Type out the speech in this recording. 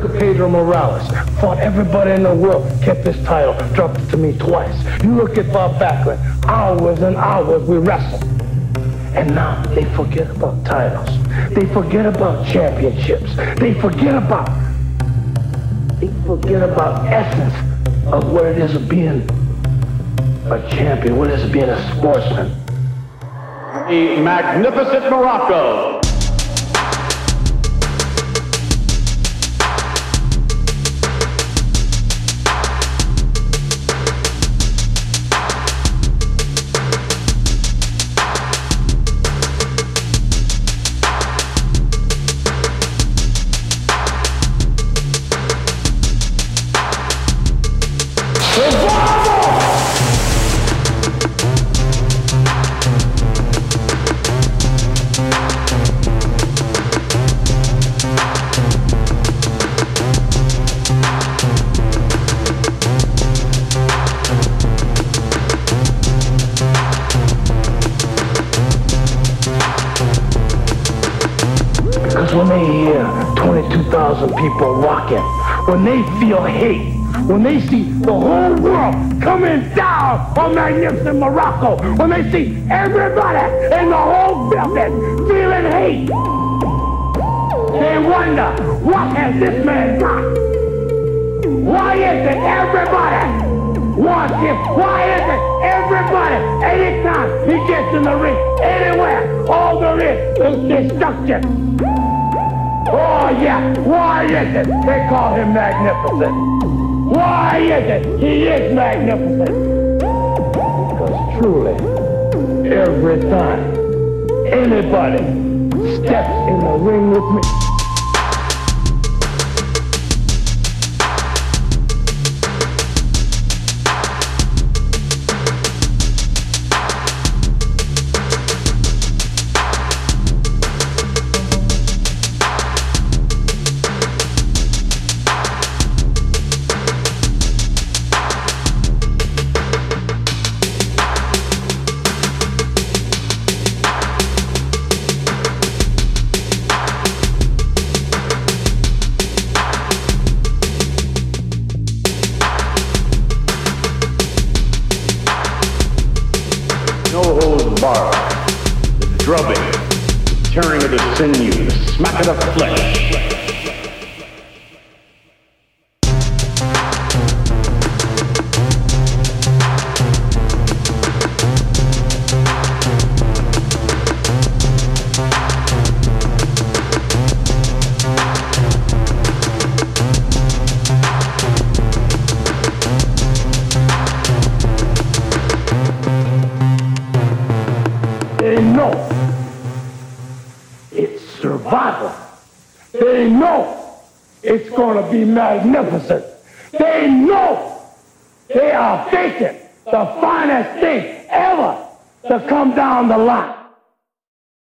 at Pedro Morales. Fought everybody in the world, kept his title, dropped it to me twice. You look at Bob Backlund, hours and hours we wrestled. And now they forget about titles. They forget about championships. They forget about essence of what it is of being a champion, what it is of being a sportsman. The magnificent Morocco. Because when they hear 22,000 people rocking, when they feel hate, when they see the whole world coming down on magnificent Morocco, when they see everybody in the whole building feeling hate, they wonder, what has this man got? Why is it everybody wants him? Why is it everybody, anytime he gets in the ring, anywhere, all there is destruction? Oh yeah, why is it they call him magnificent? Why is it he is magnificent? Because truly, every time anybody steps in the ring with me, No holds barred. The drubbing, the tearing of the sinew, the smack of the flesh. They know it's survival. They know it's going to be magnificent. They know they are facing the finest thing ever to come down the line.